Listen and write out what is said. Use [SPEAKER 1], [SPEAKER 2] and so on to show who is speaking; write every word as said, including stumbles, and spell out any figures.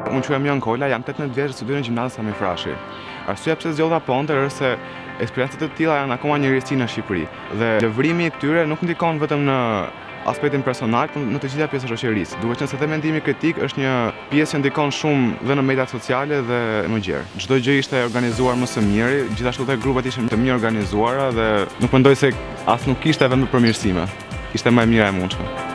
[SPEAKER 1] Unë quhem Jon Kola, jam tetëmbëdhjetë vjeç, studioj në gjimnazin Sami Frashi. Arsyeja pse zgjodha Ponter është se eksperiencat e tilla janë akoma një risi në Shqipëri dhe lëvrimi i këtyre nuk ndikon vetëm në aspektin personal, por në të gjitha pjesët e shoqërisë. Duke qenë se the mendimi kritik është një pjesë që ndikon shumë dhe në mediat sociale dhe më gjerë. Çdo gjë ishte organizuar më së miri, gjithashtu dhe grupet ishin të mirë organizuara dhe nuk mendoj se as nuk kishte vend për përmirësime. Ishte më e mira e mundshme.